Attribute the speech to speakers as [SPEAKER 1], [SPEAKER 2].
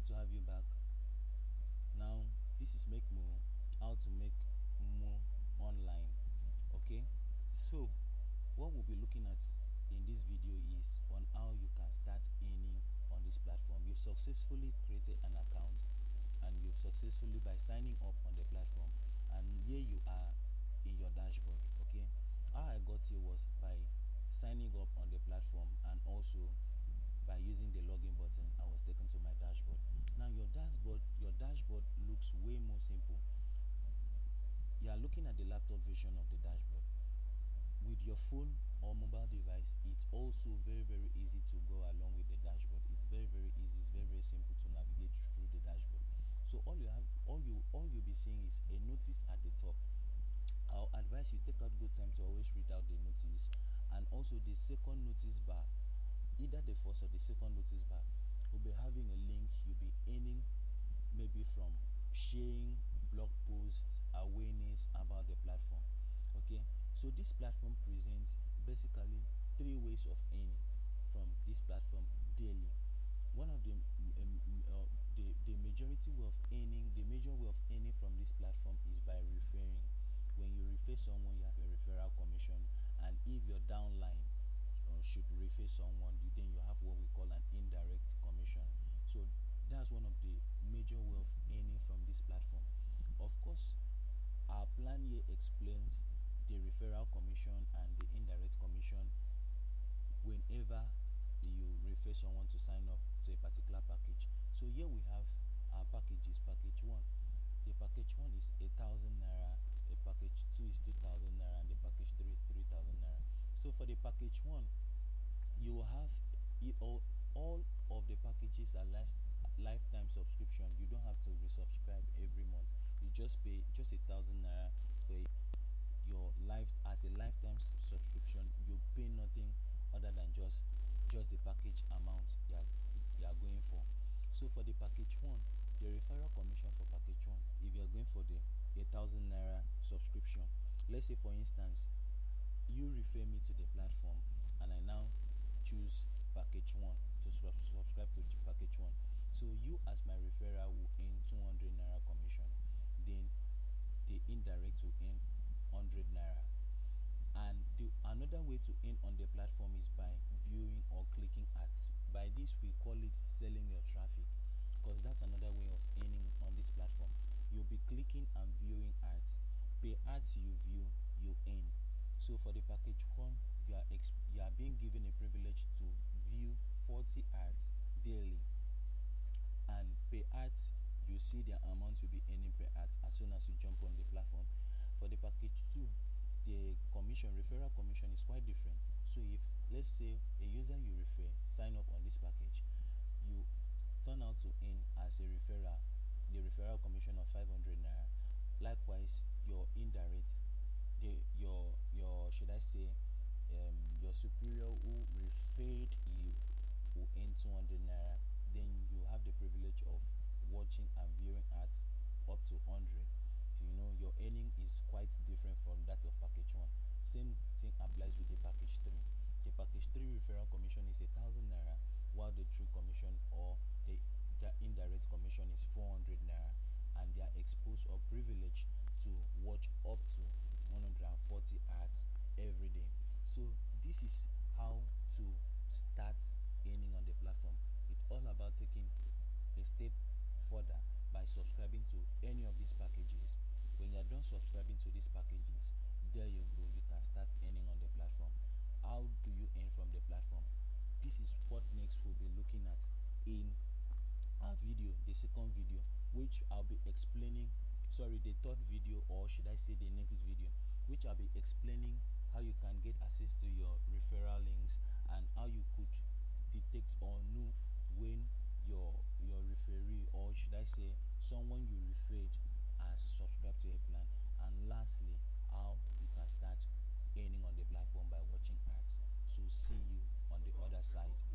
[SPEAKER 1] Good to have you back. Now, this is Makemore, how to make more online. Okay, so what we'll be looking at in this video is on how you can start earning on this platform. You've successfully created an account and you've successfully by signing up on the platform, and here you are in your dashboard. Okay, how I got here was by signing up on the platform and also by using the login button. I was taken to my dashboard. Now your dashboard looks way more simple. You are looking at the laptop version of the dashboard. With your phone or mobile device, it's also very easy to go along with the dashboard. It's very easy. It's very simple to navigate through the dashboard. So all you'll be seeing is a notice at the top. I'll advise you take out good time to always read out the notice, and also the second notice bar, either the first or the second notice bar, will be having a link you'll be earning maybe from sharing blog posts, awareness about the platform. Okay, so this platform presents basically 3 ways of earning from this platform daily. One of the majority way of earning, the major way of earning from this platform is by referring. When you refer someone, you have a referral commission, and if your downline should refer someone, then you have what we call an indirect commission. So that's one of the major way of earning from this platform. Of course, our plan here explains the referral commission and the indirect commission whenever you refer someone to sign up to a particular package. So here we have our packages. Package 1, the package 1 is 1,000 naira, a package 2 is 2,000 naira, and the package 3 is 3,000 naira. So for the package 1, you will have it all of the packages are lifetime subscription. You don't have to resubscribe every month. You just pay just 1,000 naira for your life as a lifetime subscription. You pay nothing other than just the package amount you are going for. So for the package 1, the referral commission for package 1, if you are going for the 1,000 naira subscription, let's say for instance you refer me to the platform and I now choose package 1 to subscribe to package 1. So you as my referral will earn 200 naira commission, then the indirect will earn 100 naira. And another way to earn on the platform is by viewing or clicking ads. By this we call it selling your traffic, because that's another way of earning on this platform. You'll be clicking and viewing ads. Per ads you view, you earn. So for the package 1, you are being given a privilege to view 40 ads daily, and per ads you see the amount you'll be earning per ad as soon as you jump on the platform. For the package 2, the referral commission is quite different. So if let's say a user you refer sign up on this package, you turn out to earn as a referral the referral commission of 500 naira. Likewise, your indirect, your should I say your superior who referred you will earn 200 naira. Then you have the privilege of watching and viewing ads up to 100. You know, your earning is quite different from that of package 1. Same thing applies with the package 3. The package 3 referral commission is 1,000 naira, while the true commission or the indirect commission is 400 naira, and they are exposed or privileged to watch up to 140 ads every day. So this is how to start earning on the platform. It's all about taking a step further by subscribing to any of these packages. When you are done subscribing to these packages, there you go, you can start earning on the platform. How do you earn from the platform? This is what next we'll be looking at in our video, the second video, which I'll be explaining, sorry, the third video, or should I say the next video, which I'll be explaining how you can get access to your referral links and how you could detect or know when your referee, or should I say someone you referred, has subscribed to a plan. And lastly, how you can start earning on the platform by watching ads. So see you on the other side.